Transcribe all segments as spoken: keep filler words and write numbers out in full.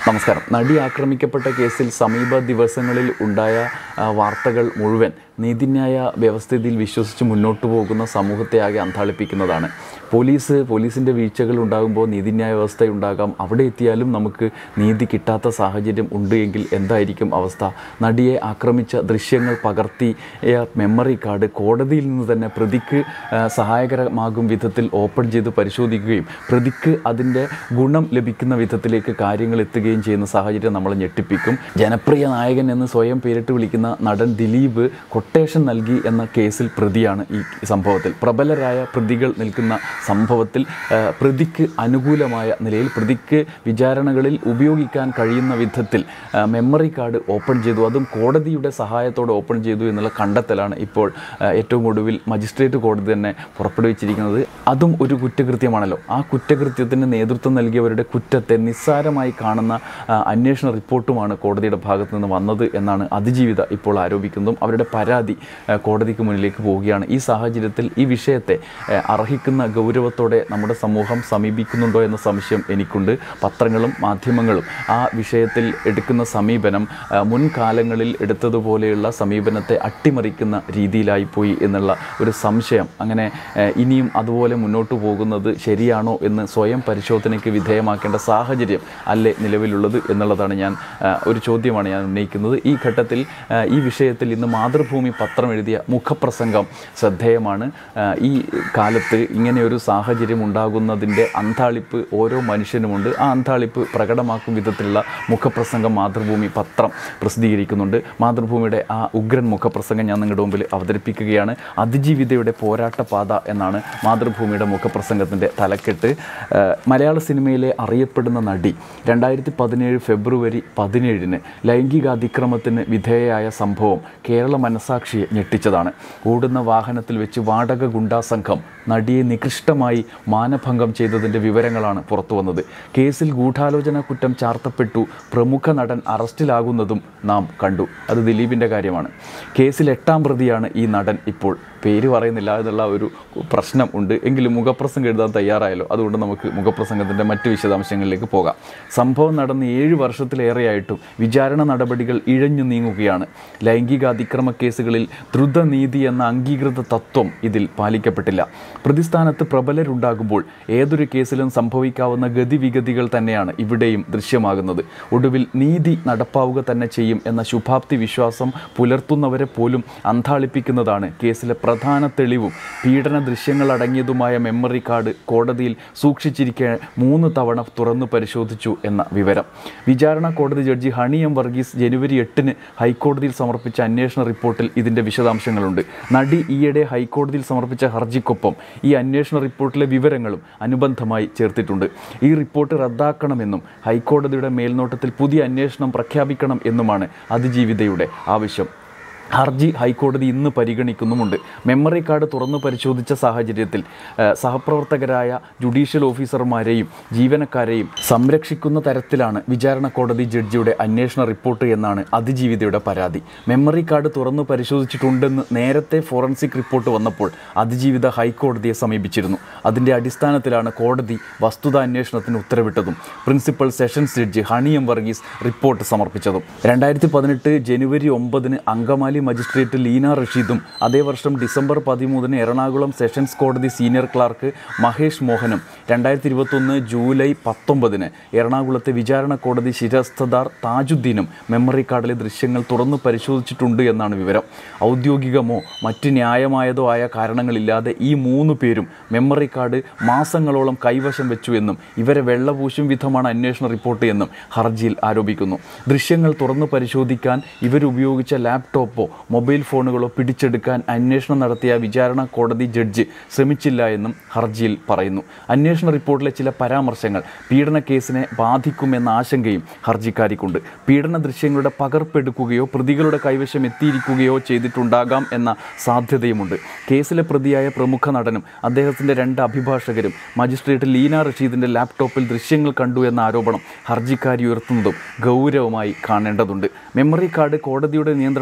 നമസ്കാരം. നടി ആക്രമിക്കപ്പെട്ട കേസിൽ സമീപ ദിവസങ്ങളിൽ ഉണ്ടായ വാർത്തകൾ മുഴുവൻ നീതിന്യായ വ്യവസ്ഥിതിയിൽ വിശ്വസിച്ച് മുന്നോട്ട് പോകുന്ന സമൂഹത്തെ ആകെ അന്താളിപ്പിക്കുന്നതാണ്. പോലീസ് പോലീസിൻ്റെ വീഴ്ചകൾ ഉണ്ടാകുമ്പോൾ നീതിന്യായ വ്യവസ്ഥ ഉണ്ടാകാം. അവിടെ എത്തിയാലും നമുക്ക് നീതി കിട്ടാത്ത സാഹചര്യം ഉണ്ട് എങ്കിൽ എന്തായിരിക്കും അവസ്ഥ? നടിയെ ആക്രമിച്ച ദൃശ്യങ്ങൾ പകർത്തിയ മെമ്മറി കാർഡ് കോടതിയിൽ നിന്ന് തന്നെ പ്രതിക്ക് സഹായകരമാകും വിധത്തിൽ ഓപ്പൺ ചെയ്ത് പരിശോധിക്കുകയും പ്രതിക്ക് അതിൻ്റെ ഗുണം ലഭിക്കുന്ന വിധത്തിലേക്ക് കാര്യങ്ങൾ എത്തുകയും ചെയ്യുന്ന സാഹചര്യം നമ്മളെ ഞെട്ടിപ്പിക്കും. ജനപ്രിയ നായകൻ എന്ന് സ്വയം പേരിട്ട് വിളിക്കുന്ന നടൻ ദിലീപ് കൊട്ടേഷൻ നൽകി എന്ന കേസിൽ പ്രതിയാണ്. ഈ സംഭവത്തിൽ പ്രബലരായ പ്രതികൾ നിൽക്കുന്ന സംഭവത്തിൽ പ്രതിക്ക് അനുകൂലമായ നിലയിൽ പ്രതിക്ക് വിചാരണകളിൽ ഉപയോഗിക്കാൻ കഴിയുന്ന വിധത്തിൽ മെമ്മറി കാർഡ് ഓപ്പൺ ചെയ്തു. അതും കോടതിയുടെ സഹായത്തോടെ ഓപ്പൺ ചെയ്തു എന്നുള്ള കണ്ടെത്തലാണ് ഇപ്പോൾ ഏറ്റവും ഒടുവിൽ മജിസ്ട്രേറ്റ് കോടതി തന്നെ പുറപ്പെടുവിച്ചിരിക്കുന്നത്. അതും ഒരു കുറ്റകൃത്യമാണല്ലോ. ആ കുറ്റകൃത്യത്തിന് നേതൃത്വം നൽകിയവരുടെ കുറ്റത്തെ നിസ്സാരമായി കാണുന്ന അന്വേഷണ റിപ്പോർട്ടുമാണ് കോടതിയുടെ ഭാഗത്തു നിന്ന് വന്നത് എന്നാണ് അതിജീവിത ഇപ്പോൾ ആരോപിക്കുന്നതും. അവരുടെ പരാതി കോടതിക്ക് മുന്നിലേക്ക് പോവുകയാണ്. ഈ സാഹചര്യത്തിൽ ഈ വിഷയത്തെ അർഹിക്കുന്ന ഗൗരവത്തോടെ നമ്മുടെ സമൂഹം സമീപിക്കുന്നുണ്ടോ എന്ന സംശയം എനിക്കുണ്ട്. പത്രങ്ങളും മാധ്യമങ്ങളും ആ വിഷയത്തിൽ എടുക്കുന്ന സമീപനം മുൻകാലങ്ങളിൽ എടുത്തതുപോലെയുള്ള സമീപനത്തെ അട്ടിമറിക്കുന്ന രീതിയിലായിപ്പോയി എന്നുള്ള ഒരു സംശയം. അങ്ങനെ ഇനിയും അതുപോലെ മുന്നോട്ട് പോകുന്നത് ശരിയാണോ എന്ന് സ്വയം പരിശോധനയ്ക്ക് വിധേയമാക്കേണ്ട സാഹചര്യം അല്ലേ നിലവിലുള്ളത് എന്നുള്ളതാണ് ഞാൻ ഒരു ചോദ്യമാണ് ഞാൻ ഉന്നയിക്കുന്നത്. ഈ ഘട്ടത്തിൽ ഈ വിഷയത്തിൽ ഇന്ന് മാതൃഭൂമി പത്രം എഴുതിയ മുഖപ്രസംഗം ശ്രദ്ധേയമാണ്. ഈ കാലത്ത് ഇങ്ങനെയൊരു സാഹചര്യം ഉണ്ടാകുന്നതിൻ്റെ അന്താളിപ്പ് ഓരോ മനുഷ്യനുമുണ്ട്. ആ അന്താളിപ്പ് പ്രകടമാക്കും വിധത്തിലുള്ള മുഖപ്രസംഗം മാതൃഭൂമി പത്രം പ്രസിദ്ധീകരിക്കുന്നുണ്ട്. മാതൃഭൂമിയുടെ ആ ഉഗ്രൻ മുഖപ്രസംഗം ഞാൻ നിങ്ങളുടെ മുമ്പിൽ അവതരിപ്പിക്കുകയാണ്. അതിജീവിതയുടെ പോരാട്ടപാത എന്നാണ് മാതൃഭൂമിയുടെ മുഖപ്രസംഗത്തിൻ്റെ തലക്കെട്ട്. മലയാള സിനിമയിലെ അറിയപ്പെടുന്ന നടി രണ്ടായിരത്തി പതിനേഴ് ഫെബ്രുവരി പതിനേഴിന് ലൈംഗികാതിക്രമത്തിന് വിധേയയായ സംഭവം കേരള മനസാക്ഷിയെ ഞെട്ടിച്ചതാണ്. ഓടുന്ന വാഹനത്തിൽ വെച്ച് വാടക ഗുണ്ടാ സംഘം നടിയെ നികൃഷ്ടമായി മാനഭംഗം ചെയ്തതിൻ്റെ വിവരങ്ങളാണ് പുറത്തു വന്നത്. കേസിൽ ഗൂഢാലോചന കുറ്റം ചാർത്തപ്പെട്ടു പ്രമുഖ നടൻ അറസ്റ്റിലാകുന്നതും നാം കണ്ടു. അത് ദിലീപിൻ്റെ കാര്യമാണ്. കേസിൽ എട്ടാം പ്രതിയാണ് ഈ നടൻ. ഇപ്പോൾ പേര് പറയുന്നില്ല എന്നുള്ള ഒരു പ്രശ്നം ഉണ്ട്. എങ്കിലും മുഖപ്രസംഗം എഴുതാൻ തയ്യാറായല്ലോ. അതുകൊണ്ട് നമുക്ക് മുഖപ്രസംഗത്തിൻ്റെ മറ്റ് വിശദാംശങ്ങളിലേക്ക് പോകാം. സംഭവം നടന്ന് ഏഴ് വർഷത്തിലേറെയായിട്ടും വിചാരണ നടപടികൾ ഇഴഞ്ഞു നീങ്ങുകയാണ്. ലൈംഗിക അതിക്രമ കേസുകളിൽ ദ്രുതനീതി എന്ന അംഗീകൃത തത്വം ഇതിൽ പാലിക്കപ്പെട്ടില്ല. പ്രതിസ്ഥാനത്ത് പ്രബലരുണ്ടാകുമ്പോൾ ഏതൊരു കേസിലും സംഭവിക്കാവുന്ന ഗതിവിഗതികൾ തന്നെയാണ് ഇവിടെയും ദൃശ്യമാകുന്നത്. ഒടുവിൽ നീതി നടപ്പാവുക തന്നെ ചെയ്യും എന്ന ശുഭാപ്തി വിശ്വാസം പുലർത്തുന്നവരെ പോലും അന്താളിപ്പിക്കുന്നതാണ് കേസിലെ പ്രധാന തെളിവും പീഡന ദൃശ്യങ്ങളടങ്ങിയതുമായ മെമ്മറി കാർഡ് കോടതിയിൽ സൂക്ഷിച്ചിരിക്കെ മൂന്ന് തവണ തുറന്നു പരിശോധിച്ചു എന്ന വിവരം. വിചാരണ കോടതി ജഡ്ജി ഹണി എം വർഗീസ് ജനുവരി എട്ടിന് ഹൈക്കോടതിയിൽ സമർപ്പിച്ച അന്വേഷണ റിപ്പോർട്ടിൽ ഇതിൻ്റെ വിശദാംശങ്ങളുണ്ട്. നടി ഈയിടെ ഹൈക്കോടതിയിൽ സമർപ്പിച്ച ഹർജിക്കൊപ്പം ഈ അന്വേഷണ റിപ്പോർട്ടിലെ വിവരങ്ങളും അനുബന്ധമായി ചേർത്തിട്ടുണ്ട്. ഈ റിപ്പോർട്ട് റദ്ദാക്കണമെന്നും ഹൈക്കോടതിയുടെ മേൽനോട്ടത്തിൽ പുതിയ അന്വേഷണം പ്രഖ്യാപിക്കണം എന്നുമാണ് അതിജീവിതയുടെ ആവശ്യം. ഹർജി ഹൈക്കോടതി ഇന്ന് പരിഗണിക്കുന്നുമുണ്ട്. മെമ്മറി കാർഡ് തുറന്നു പരിശോധിച്ച സാഹചര്യത്തിൽ സഹപ്രവർത്തകരായ ജുഡീഷ്യൽ ഓഫീസർമാരെയും ജീവനക്കാരെയും സംരക്ഷിക്കുന്ന തരത്തിലാണ് വിചാരണ കോടതി ജഡ്ജിയുടെ അന്വേഷണ റിപ്പോർട്ട് എന്നാണ് അതിജീവിതയുടെ പരാതി. മെമ്മറി കാർഡ് തുറന്നു പരിശോധിച്ചിട്ടുണ്ടെന്ന് നേരത്തെ ഫോറൻസിക് റിപ്പോർട്ട് വന്നപ്പോൾ അതിജീവിത ഹൈക്കോടതിയെ സമീപിച്ചിരുന്നു. അതിൻ്റെ അടിസ്ഥാനത്തിലാണ് കോടതി വസ്തുതാന്വേഷണത്തിന് ഉത്തരവിട്ടതും പ്രിൻസിപ്പൽ സെഷൻസ് ജഡ്ജി ഹണി എം വർഗീസ് റിപ്പോർട്ട് സമർപ്പിച്ചതും. രണ്ടായിരത്തി പതിനെട്ട് ജനുവരി ഒമ്പതിന് അങ്കമാലി മജിസ്ട്രേറ്റ് ലീന റഷീദും അതേ വർഷം ഡിസംബർ പതിമൂന്നിന് എറണാകുളം സെഷൻസ് കോടതി സീനിയർ ക്ലാർക്ക് മഹേഷ് മോഹനും രണ്ടായിരത്തി ഇരുപത്തൊന്ന് ജൂലൈ പത്തൊമ്പതിന് എറണാകുളത്തെ വിചാരണ കോടതി ശിരസ്തദാർ താജുദ്ദീനും മെമ്മറി കാർഡിലെ ദൃശ്യങ്ങൾ തുറന്നു പരിശോധിച്ചിട്ടുണ്ട് എന്നാണ് വിവരം. ഔദ്യോഗികമോ മറ്റ് ന്യായമായതോ ആയ കാരണങ്ങളില്ലാതെ ഈ മൂന്ന് പേരും മെമ്മറി കാർഡ് മാസങ്ങളോളം കൈവശം വെച്ചു എന്നും ഇവരെ വെള്ളപൂശും വിധമാണ് അന്വേഷണ റിപ്പോർട്ട് എന്നും ഹർജിയിൽ ആരോപിക്കുന്നു. ദൃശ്യങ്ങൾ തുറന്നു പരിശോധിക്കാൻ ഇവരുപയോഗിച്ച ലാപ്ടോപ്പോ മൊബൈൽ ഫോണുകളോ പിടിച്ചെടുക്കാൻ അന്വേഷണം നടത്തിയ വിചാരണ കോടതി ജഡ്ജി ശ്രമിച്ചില്ല എന്നും ഹർജിയിൽ പറയുന്നു. അന്വേഷണ റിപ്പോർട്ടിലെ ചില പരാമർശങ്ങൾ പീഡന കേസിനെ ബാധിക്കുമെന്ന ആശങ്കയും ഹർജിക്കാരിക്കുണ്ട്. പീഡന ദൃശ്യങ്ങളുടെ പകർപ്പെടുക്കുകയോ പ്രതികളുടെ കൈവശം എത്തിയിരിക്കുകയോ ചെയ്തിട്ടുണ്ടാകാം എന്ന സാധ്യതയുമുണ്ട്. കേസിലെ പ്രതിയായ പ്രമുഖ നടനും അദ്ദേഹത്തിൻ്റെ രണ്ട് അഭിഭാഷകരും മജിസ്ട്രേറ്റ് ലീന റഷീദിൻ്റെ ലാപ്ടോപ്പിൽ ദൃശ്യങ്ങൾ കണ്ടു എന്ന ആരോപണം ഹർജിക്കാരി ഉയർത്തുന്നതും ഗൗരവമായി കാണേണ്ടതുണ്ട്. മെമ്മറി കാർഡ് കോടതിയുടെ നിയന്ത്രണത്തിലിരിക്കെ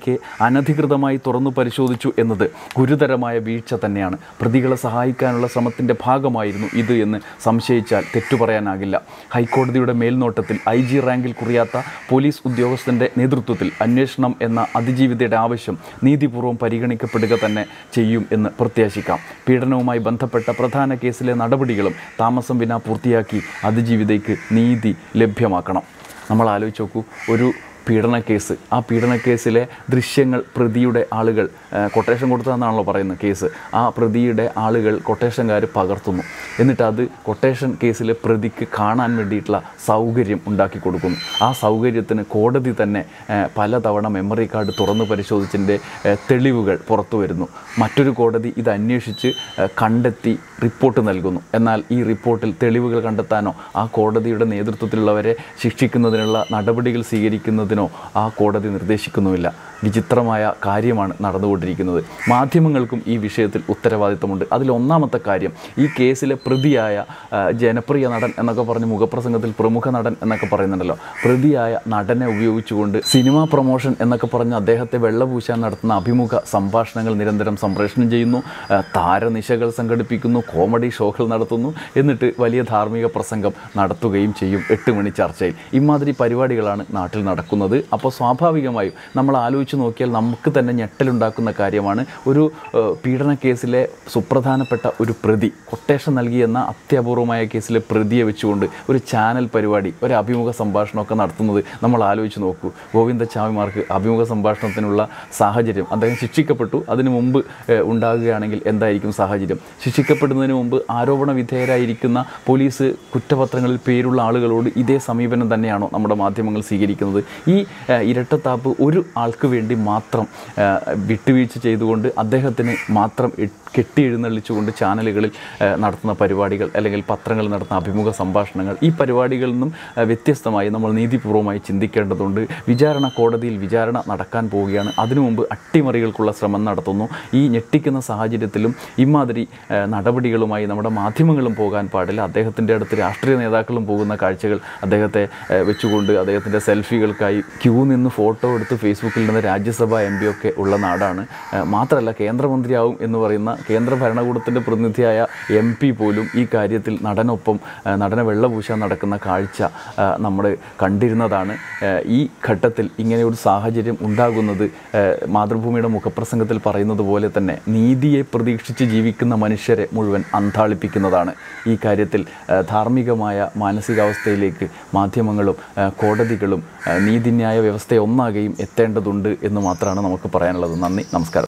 ഇരിക്കെ അനധികൃതമായി തുറന്നു പരിശോധിച്ചു എന്നത് ഗുരുതരമായ വീഴ്ച തന്നെയാണ്. പ്രതികളെ സഹായിക്കാനുള്ള ശ്രമത്തിൻ്റെ ഭാഗമായിരുന്നു ഇത് എന്ന് സംശയിച്ചാൽ തെറ്റു പറയാനാകില്ല. ഹൈക്കോടതിയുടെ മേൽനോട്ടത്തിൽ ഐ ജി റാങ്കിൽ കുറിയാത്ത പോലീസ് ഉദ്യോഗസ്ഥൻ്റെ നേതൃത്വത്തിൽ അന്വേഷണം എന്ന അതിജീവിതയുടെ ആവശ്യം നീതിപൂർവ്വം പരിഗണിക്കപ്പെടുക തന്നെ ചെയ്യും എന്ന് പ്രത്യാശിക്കാം. പീഡനവുമായി ബന്ധപ്പെട്ട പ്രധാന കേസിലെ നടപടികളും താമസം വിന പൂർത്തിയാക്കി അതിജീവിതയ്ക്ക് നീതി ലഭ്യമാക്കണം. നമ്മൾ ആലോചിച്ച് നോക്കൂ, ഒരു പീഡന കേസ്, ആ പീഡന കേസിലെ ദൃശ്യങ്ങൾ പ്രതിയുടെ ആളുകൾ കൊട്ടേഷൻ കൊടുത്തതെന്നാണല്ലോ പറയുന്നത് കേസ്, ആ പ്രതിയുടെ ആളുകൾ കൊട്ടേഷൻകാർ പകർത്തുന്നു. എന്നിട്ട് അത് കൊട്ടേഷൻ കേസിലെ പ്രതിക്ക് കാണാൻ വേണ്ടിയിട്ടുള്ള സൗകര്യം ഉണ്ടാക്കി കൊടുക്കുന്നു. ആ സൗകര്യത്തിന് കോടതി തന്നെ പലതവണ മെമ്മറി കാർഡ് തുറന്നു പരിശോധിച്ചതിൻ്റെ തെളിവുകൾ പുറത്തു വരുന്നു. മറ്റൊരു കോടതി ഇത് അന്വേഷിച്ച് കണ്ടെത്തി റിപ്പോർട്ട് നൽകുന്നു. എന്നാൽ ഈ റിപ്പോർട്ടിൽ തെളിവുകൾ കണ്ടെത്താനോ ആ കോടതിയുടെ നേതൃത്വത്തിലുള്ളവരെ ശിക്ഷിക്കുന്നതിനുള്ള നടപടികൾ സ്വീകരിക്കുന്നതിനോ ആ കോടതി നിർദ്ദേശിക്കുന്നുമില്ല. വിചിത്രമായ കാര്യമാണ് നടന്നുകൊണ്ടിരിക്കുന്നത്. മാധ്യമങ്ങൾക്കും ഈ വിഷയത്തിൽ ഉത്തരവാദിത്തമുണ്ട്. അതിലൊന്നാമത്തെ കാര്യം, ഈ കേസിലെ പ്രതിയായ ജനപ്രിയ നടൻ എന്നൊക്കെ പറഞ്ഞ് മുഖപ്രസംഗത്തിൽ പ്രമുഖ നടൻ എന്നൊക്കെ പറയുന്നുണ്ടല്ലോ, പ്രതിയായ നടനെ ഉപയോഗിച്ചുകൊണ്ട് സിനിമാ പ്രൊമോഷൻ എന്നൊക്കെ പറഞ്ഞ് അദ്ദേഹത്തെ വെള്ളപൂശാൻ നടത്തുന്ന അഭിമുഖ സംഭാഷണങ്ങൾ നിരന്തരം സംപ്രേഷണം ചെയ്യുന്നു, താരനിശകൾ സംഘടിപ്പിക്കുന്നു, കോമഡി ഷോകൾ നടത്തുന്നു, എന്നിട്ട് വലിയ ധാർമ്മിക പ്രസംഗം നടത്തുകയും ചെയ്യും എട്ട് മണി ചർച്ചയിൽ. ഇമാതിരി പരിപാടികളാണ് നാട്ടിൽ നടക്കുന്നത്. അപ്പോൾ സ്വാഭാവികമായും നമ്മൾ ആലോചിച്ച് നോക്കിയാൽ നമുക്ക് തന്നെ ഞെട്ടലുണ്ടാക്കുന്ന കാര്യമാണ്, ഒരു പീഡന കേസിലെ സുപ്രധാനപ്പെട്ട ഒരു പ്രതി കൊട്ടേഷൻ നൽകിയെന്ന അത്യപൂർവമായ കേസിലെ പ്രതിയെ വെച്ചുകൊണ്ട് ഒരു ചാനൽ പരിപാടി, ഒരു അഭിമുഖ സംഭാഷണമൊക്കെ നടത്തുന്നത് നമ്മൾ ആലോചിച്ച് നോക്കൂ. ഗോവിന്ദച്ചാമിമാർക്ക് അഭിമുഖ സംഭാഷണത്തിനുള്ള സാഹചര്യം, അദ്ദേഹം ശിക്ഷിക്കപ്പെട്ടു, അതിനു മുമ്പ് ഉണ്ടാകുകയാണെങ്കിൽ എന്തായിരിക്കും സാഹചര്യം? ശിക്ഷിക്കപ്പെടുന്നതിന് മുമ്പ് ആരോപണ വിധേയരായിരിക്കുന്ന പോലീസ് കുറ്റപത്രങ്ങളിൽ പേരുള്ള ആളുകളോട് ഇതേ സമീപനം തന്നെയാണോ നമ്മുടെ മാധ്യമങ്ങൾ സ്വീകരിക്കുന്നത്? ഈ ഇരട്ടത്താപ്പ് ഒരു ആൾക്ക് വേണ്ടി മാത്രം വിട്ടുവീഴ്ച ചെയ്തുകൊണ്ട് അദ്ദേഹത്തിന് മാത്രം കെട്ടി എഴുന്നള്ളിച്ചുകൊണ്ട് ചാനലുകളിൽ നടത്തുന്ന പരിപാടികൾ അല്ലെങ്കിൽ പത്രങ്ങളിൽ നടത്തുന്ന അഭിമുഖ സംഭാഷണങ്ങൾ, ഈ പരിപാടികളിൽ നിന്നും വ്യത്യസ്തമായി നമ്മൾ നീതിപൂർവ്വമായി ചിന്തിക്കേണ്ടതുണ്ട്. വിചാരണ കോടതിയിൽ വിചാരണ നടക്കാൻ പോവുകയാണ്. അതിനു മുമ്പ് അട്ടിമറികൾക്കുള്ള ശ്രമം നടത്തുന്നു. ഈ ഞെട്ടിക്കുന്ന സാഹചര്യത്തിലും ഇമാതിരി നടപടികളുമായി നമ്മുടെ മാധ്യമങ്ങളും പോകാൻ പാടില്ല. അദ്ദേഹത്തിൻ്റെ അടുത്ത് രാഷ്ട്രീയ നേതാക്കളും പോകുന്ന കാഴ്ചകൾ അദ്ദേഹത്തെ വെച്ചുകൊണ്ട് അദ്ദേഹത്തിൻ്റെ സെൽഫികൾക്കായി ക്യൂ നിന്ന് ഫോട്ടോ എടുത്ത് ഫേസ്ബുക്കിൽ നിന്ന് രാജ്യസഭാ എം പി ഒക്കെ ഉള്ള നാടാണ്. മാത്രമല്ല കേന്ദ്രമന്ത്രിയാവും എന്ന് പറയുന്ന കേന്ദ്ര ഭരണകൂടത്തിൻ്റെ പ്രതിനിധിയായ എം പി പോലും ഈ കാര്യത്തിൽ നടനൊപ്പം നടനെ വെള്ളപൂശാൻ നടക്കുന്ന കാഴ്ച നമ്മൾ കണ്ടിരുന്നതാണ്. ഈ ഘട്ടത്തിൽ ഇങ്ങനെയൊരു സാഹചര്യം ഉണ്ടാകുന്നത് മാതൃഭൂമിയുടെ മുഖപ്രസംഗത്തിൽ പറയുന്നത് പോലെ തന്നെ നീതിയെ പ്രതീക്ഷിച്ച് ജീവിക്കുന്ന മനുഷ്യരെ മുഴുവൻ അന്താളിപ്പിക്കുന്നതാണ്. ഈ കാര്യത്തിൽ ധാർമ്മികമായ മാനസികാവസ്ഥയിലേക്ക് മാധ്യമങ്ങളും കോടതികളും നീതിന്യായ വ്യവസ്ഥ ഒന്നാകെയും എത്തേണ്ടതുണ്ട് എന്ന് മാത്രമാണ് നമുക്ക് പറയാനുള്ളത്. നന്ദി, നമസ്കാരം.